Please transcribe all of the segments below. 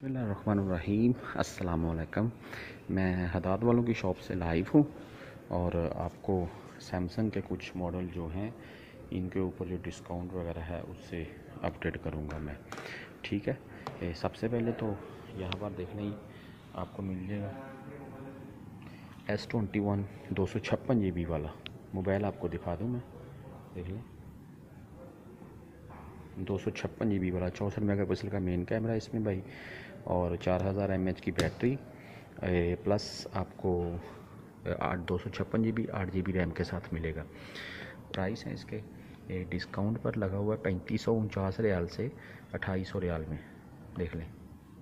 बिस्मिल्लाहिर्रहमानिर्रहीम। अस्सलाम वालेकुम। मैं हदाद वालों की शॉप से लाइव हूँ और आपको सैमसंग के कुछ मॉडल जो हैं इनके ऊपर जो डिस्काउंट वगैरह है उससे अपडेट करूँगा मैं। ठीक है, सबसे पहले तो यहाँ पर देख लें, आपको मिल जाएगा S21 256 GB वाला मोबाइल। आपको दिखा दूँ मैं, देख लें। 256 GB वाला 64 मेगापिक्सल का मेन कैमरा इसमें भाई, और 4000 mAh की बैटरी, प्लस आपको 256 GB 8 GB रैम के साथ मिलेगा। प्राइस है इसके डिस्काउंट पर लगा हुआ है 3549 रियाल से 2800 रियाल में। देख लें,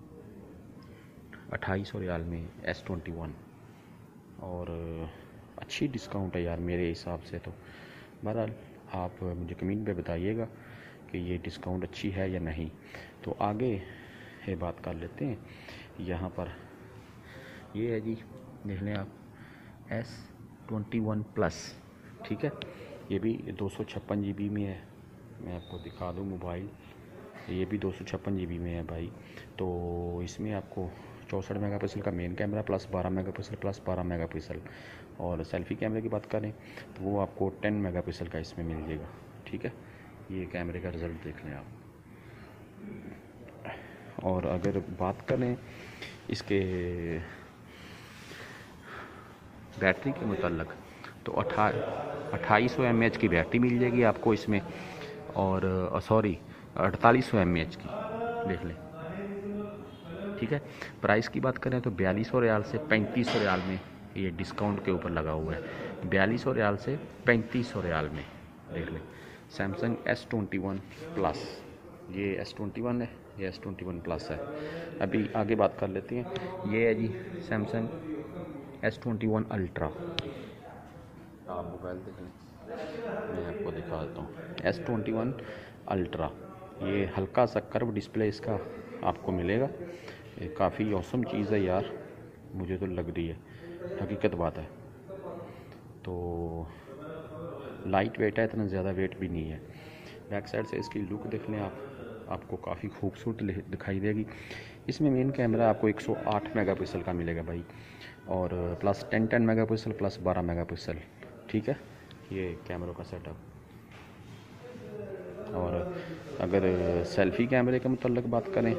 2800 रियाल में S21, और अच्छी डिस्काउंट है यार मेरे हिसाब से तो। बहरहाल आप मुझे कमेंट पे बताइएगा कि ये डिस्काउंट अच्छी है या नहीं। तो आगे ये बात कर लेते हैं। यहाँ पर ये है जी, देख लें आप, S21 प्लस। ठीक है, ये भी 256 GB में है। मैं आपको दिखा दूँ मोबाइल, ये भी 256 GB में है भाई। तो इसमें आपको 64 मेगापिक्सल का main camera plus 12 megapixel plus 12 megapixel, और सेल्फ़ी कैमरे की बात करें तो वो आपको 10 मेगापिक्सल का इसमें मिल जाएगा। ठीक है, ये कैमरे का रिज़ल्ट देख लें आप। और अगर बात करें इसके बैटरी के मुतल्लक तो 2800 mAh की बैटरी मिल जाएगी आपको इसमें, और सॉरी 4800 mAh की, देख लें। ठीक है, प्राइस की बात करें तो 4200 रियाल से 3500 रियाल में ये डिस्काउंट के ऊपर लगा हुआ है। 4200 रियाल से 3500 रियाल में, देख लें। सैमसंग S21 प्लस, ये S21 है, ये S21 प्लस है। अभी आगे बात कर लेते हैं। ये है जी सैमसंग S21 अल्ट्रा। आप मोबाइल देख लें, मैं आपको दिखा देता हूँ। S21 अल्ट्रा, ये हल्का सा कर्व डिस्प्ले इसका आपको मिलेगा। ये काफ़ी औसम चीज़ है यार, मुझे तो लग रही है, हकीकत बात है। तो लाइट वेट है, इतना ज़्यादा वेट भी नहीं है। बैक साइड से इसकी लुक देख लें आप, आपको काफ़ी खूबसूरत दिखाई देगी। इसमें मेन कैमरा आपको 108 मेगापिक्सल का मिलेगा भाई, और प्लस 10 मेगापिक्सल प्लस 12 मेगापिक्सल। ठीक है, ये कैमरों का सेटअप। और अगर सेल्फ़ी कैमरे के मुतल्लिक बात करें,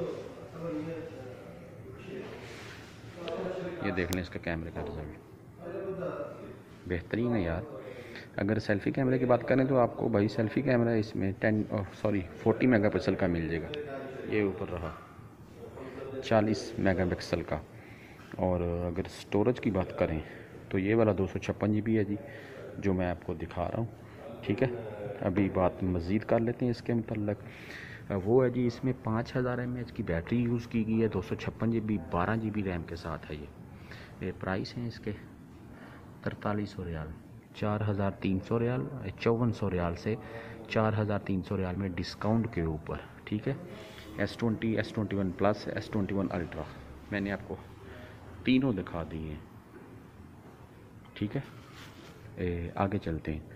ये देख लें इसका कैमरे का रिज़ल्ट बेहतरीन है यार। अगर सेल्फ़ी कैमरे की बात करें तो आपको भाई सेल्फ़ी कैमरा इसमें 40 मेगापिक्सल का मिल जाएगा। ये ऊपर रहा 40 मेगापिक्सल का। और अगर स्टोरेज की बात करें तो ये वाला 256 GB है जी, जो मैं आपको दिखा रहा हूँ। ठीक है, अभी बात मज़ीद कर लेते हैं इसके मुतल्लिक। वो है जी, इसमें 5000 mAh की बैटरी यूज़ की गई है, 256 GB 12 GB रैम के साथ है ये प्राइस हैं इसके 4300 रियाल, 4300 रियाल, 5400 रियाल से 4300 रियाल में डिस्काउंट के ऊपर। ठीक है, S20, S21 plus, S21 ultra मैंने आपको तीनों दिखा दिए हैं। ठीक है, आगे चलते हैं।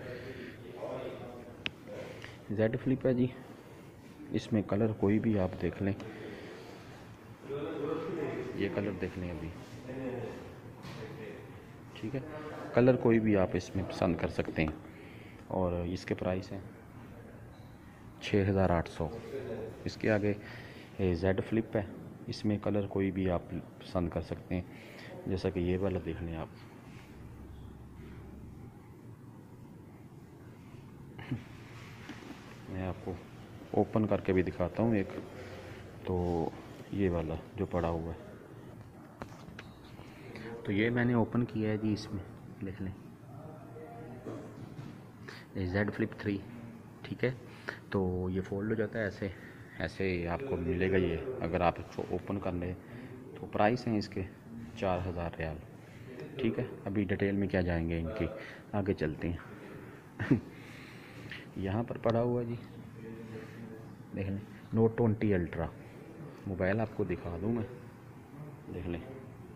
Z Flip है जी, इसमें कलर कोई भी आप देख लें, ये कलर देख लें अभी। ठीक है, कलर कोई भी आप इसमें पसंद कर सकते हैं, और इसके प्राइस हैं 6800। इसके आगे Z Flip है, इसमें कलर कोई भी आप पसंद कर सकते हैं, जैसा कि ये वाला देख लें आप। मैं आपको ओपन करके भी दिखाता हूँ एक, तो ये वाला जो पड़ा हुआ है, तो ये मैंने ओपन किया है जी। इसमें देख लें Z Flip 3। ठीक है, तो ये फोल्ड हो जाता है ऐसे ऐसे आपको मिलेगा ये, अगर आप इसको ओपन कर लें तो। प्राइस हैं इसके 4000 रियाल। ठीक है, अभी डिटेल में क्या जाएंगे इनकी, आगे चलते हैं। यहाँ पर पड़ा हुआ जी, देख लें, Note 20 अल्ट्रा मोबाइल आपको दिखा दूँ मैं, देख लें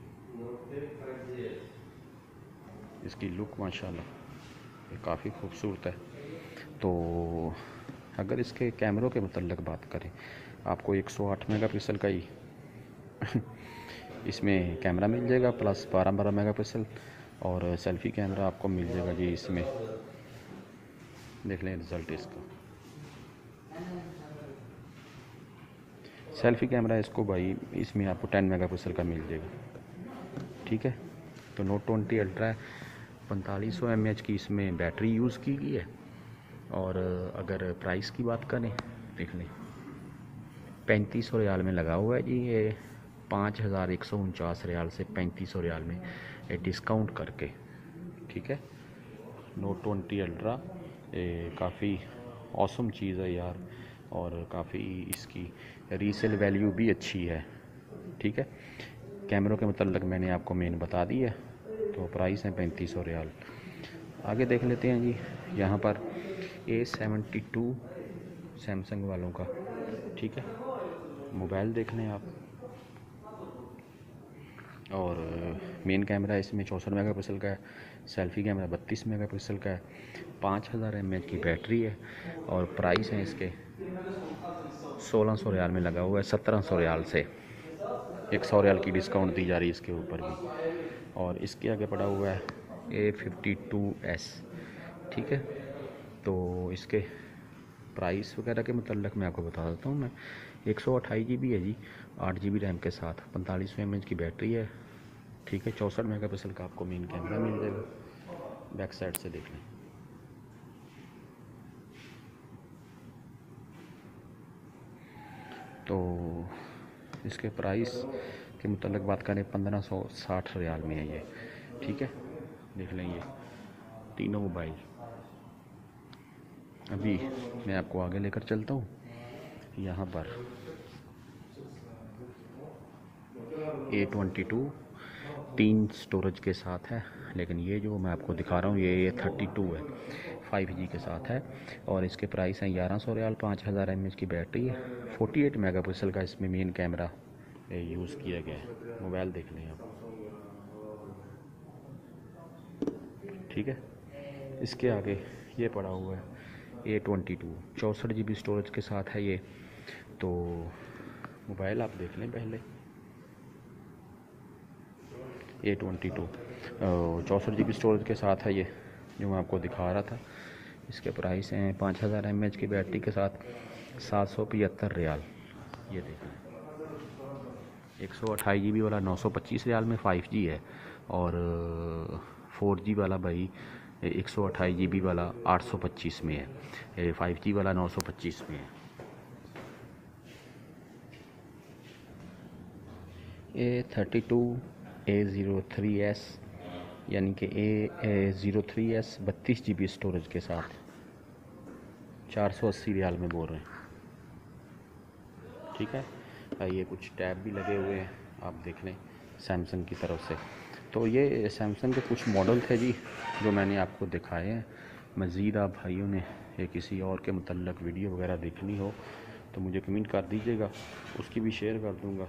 इसकी लुक माशाल्लाह ये काफ़ी खूबसूरत है। तो अगर इसके कैमरों के मुतल्लिक बात करें, आपको 108 मेगापिक्सल का ही इसमें कैमरा मिल जाएगा प्लस 12 मेगापिक्सल, और सेल्फ़ी कैमरा आपको मिल जाएगा जी इसमें। देख लें रिज़ल्ट इसका। सेल्फ़ी कैमरा इसको भाई इसमें आपको 10 मेगापिक्सल का मिल जाएगा, ठीक है। तो नोट 20 अल्ट्रा है, 4500 mAh की इसमें बैटरी यूज़ की गई है। और अगर प्राइस की बात करें, देख लें 3500 रियाल में लगा हुआ है जी ये, 5149 रियाल से 3500 रियाल में ये डिस्काउंट करके, ठीक है। नोट 20 अल्ट्रा काफ़ी औसम चीज़ है यार, और काफ़ी इसकी रीसेल वैल्यू भी अच्छी है, ठीक है। कैमरों के मतलब मैंने आपको मेन बता दी है। तो प्राइस है 3500 रियाल। आगे देख लेते हैं जी, यहाँ पर A72 सैमसंग वालों का, ठीक है, मोबाइल देख लें आप। और मेन कैमरा इसमें 64 मेगापिक्सल का है, सेल्फ़ी कैमरा 32 मेगापिक्सल का है, 5000 mAh की बैटरी है, और प्राइस है इसके 1600 रियाल में लगा हुआ है, 1700 रियाल से 100 रियाल की डिस्काउंट दी जा रही है इसके ऊपर भी। और इसके आगे पड़ा हुआ है A52s, ठीक है। तो इसके प्राइस वगैरह के मतलब मैं आपको बता देता हूँ। मैं 128 GB है जी, 8 GB रैम के साथ, 4500 mAh की बैटरी है, ठीक है। 64 मेगापिक्सल का आपको मेन कैमरा मिल जाएगा। बैक साइड से देख लें। तो इसके प्राइस के मतलब बात करें 1560 रियाल में है ये, ठीक है। देख लें ये तीनों मोबाइल। अभी मैं आपको आगे लेकर चलता हूँ। यहाँ पर A22 3 स्टोरेज के साथ है, लेकिन ये जो मैं आपको दिखा रहा हूँ ये 32 है, 5G के साथ है। और इसके प्राइस हैं 1100 रियाल, 5000 mAh की बैटरी है, 48 मेगापिक्सल का इसमें मेन कैमरा यूज़ किया गया है। मोबाइल देख लें आप, ठीक है। इसके आगे ये पड़ा हुआ है A22, 64 GB स्टोरेज के साथ है ये। तो मोबाइल आप देख लें पहले। A22 64 GB स्टोरेज के साथ है ये, जो मैं आपको दिखा रहा था। इसके प्राइस हैं 5000 mAh की बैटरी के साथ 775 रियाल। ये देखें 128 GB वाला 925 रियाल में 5G है, और 4G वाला भाई 128 GB वाला 825 में है, 5G वाला 925 में है। A32 A03s यानी कि A03s 32 GB स्टोरेज के साथ 480 रियाल में बोल रहे हैं, ठीक है। ये कुछ टैब भी लगे हुए हैं, आप देख लें सैमसंग की तरफ से। तो ये सैमसंग के कुछ मॉडल थे जी जो मैंने आपको दिखाए हैं। मज़ीद आप भाइयों ने या किसी और के मुतल्लक वीडियो वगैरह देखनी हो तो मुझे कमेंट कर दीजिएगा, उसकी भी शेयर कर दूँगा।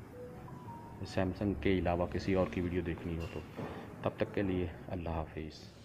सैमसंग के अलावा किसी और की वीडियो देखनी हो तो। तब तक के लिए अल्लाह हाफिज़।